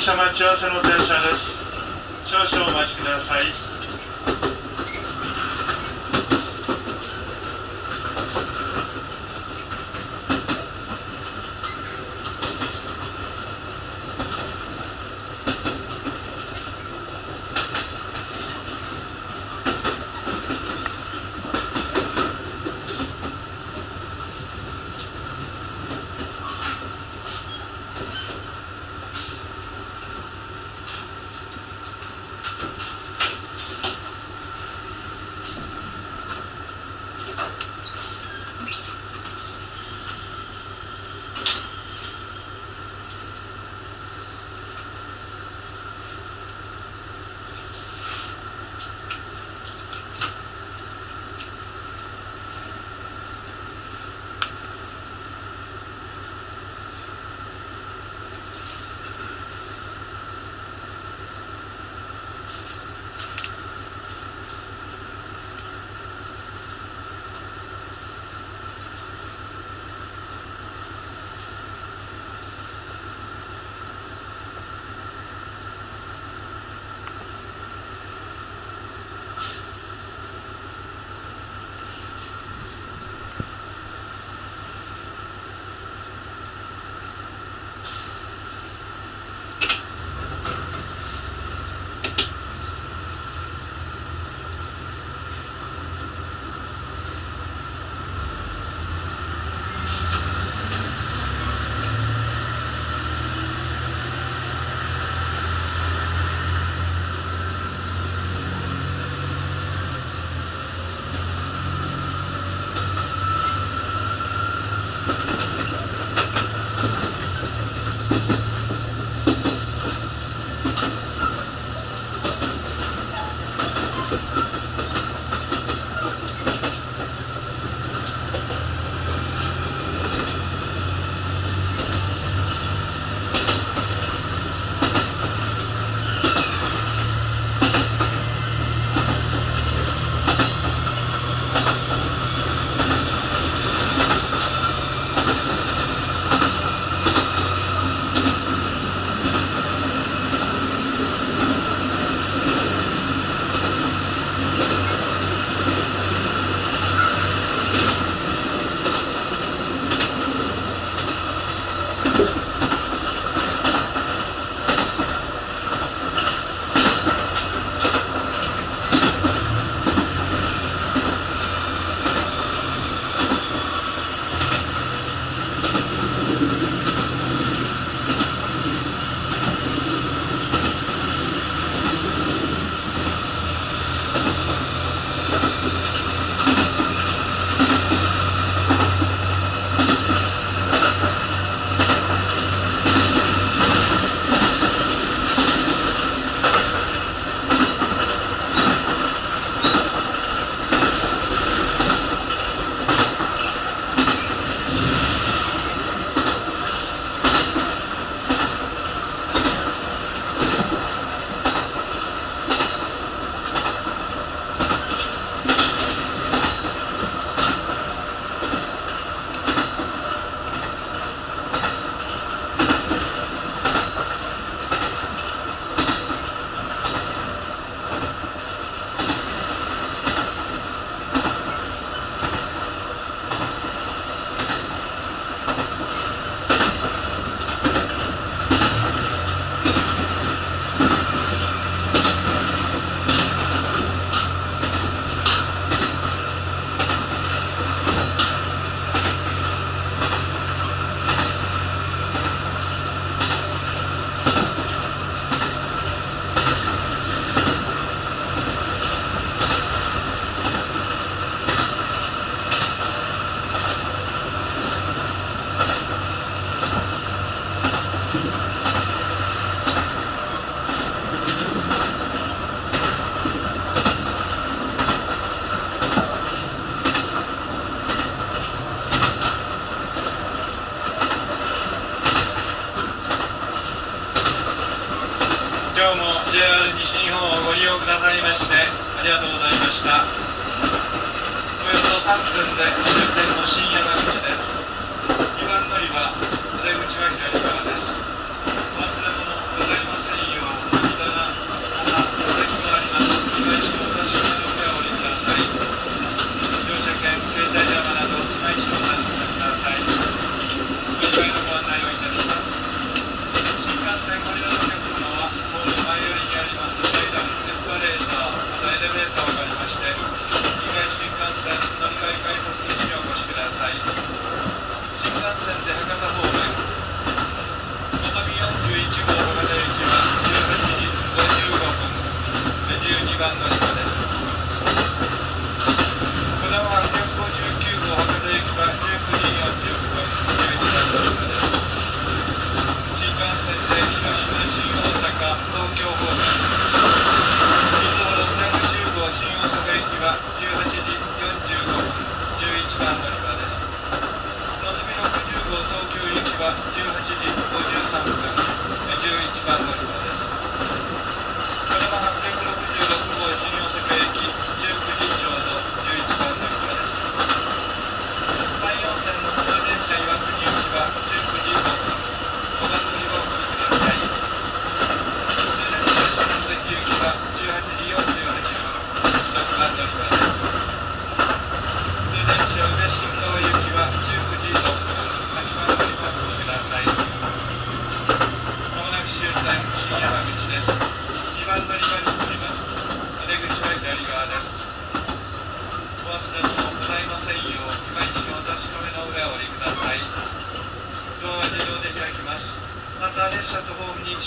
車待ち合わせの電車です。少々お待ちください。今日も JR 西日本をご利用くださいましてありがとうございました。およそ3分で終点の新山口です。2番乗り場、出口は左側です。お忘れ物ございません。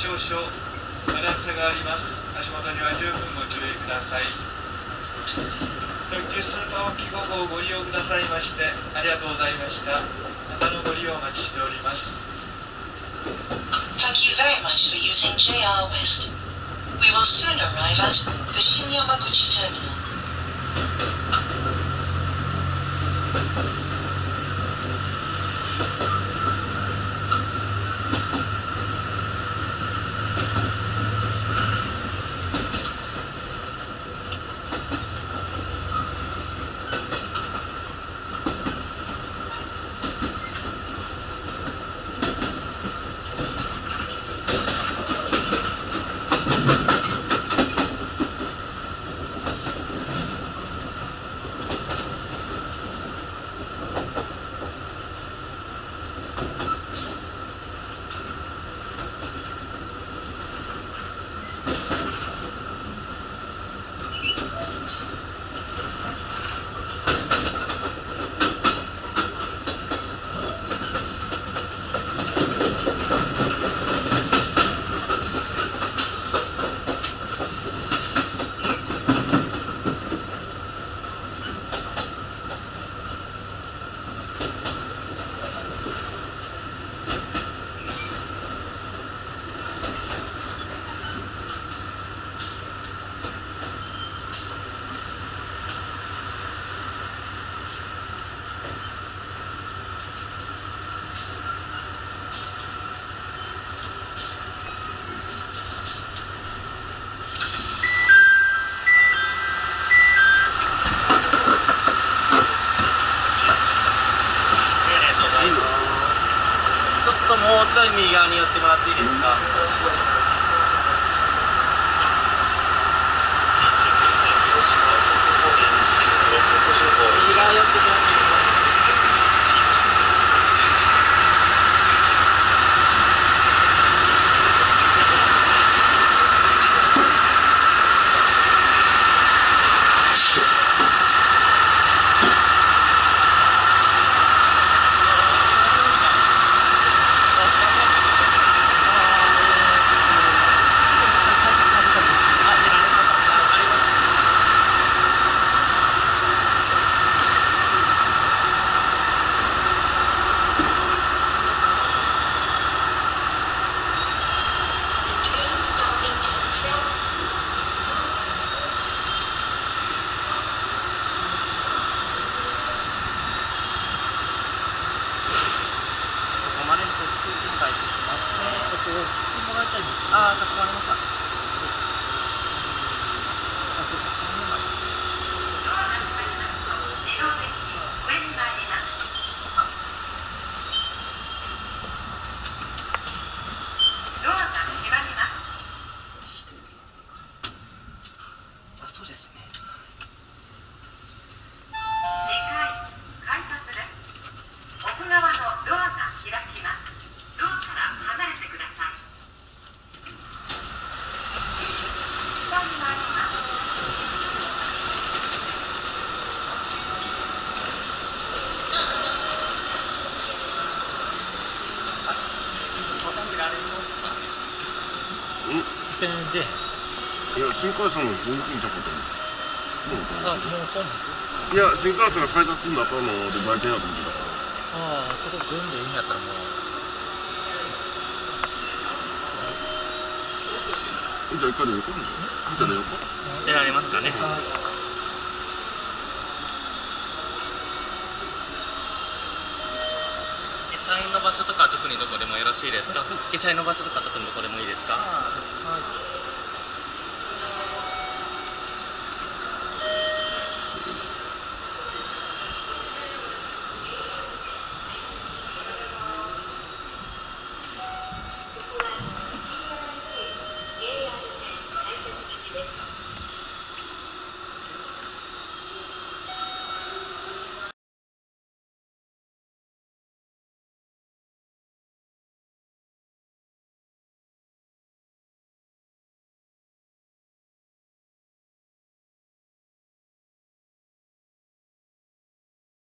少々段差があります。足元には十分ご注意ください。特急スーパー沖5号をご利用くださいましてありがとうございました。またのご利用お待ちしております。 Thank you very much for using JR West. We will soon arrive at the Shinyamaguchi terminal. もうちょい右側に寄ってもらっていいですか。右側寄ってもらっていいですか。ああ、かしこまりました。そうですね。 奥側のドアが開きます。ドアから離れてください。 で、 いや、新幹線のどんくんちゃことあ、もう本いや、新幹線の改札の中ので売店やと思ってたから。 ああ、そこ全部いいんやったらもう。 じゃあ一回で横じゃあ横出られますかね。下車の場所とか特にどこでもよろしいですか。下車の場所とか特にどこでもいいですか。 はい。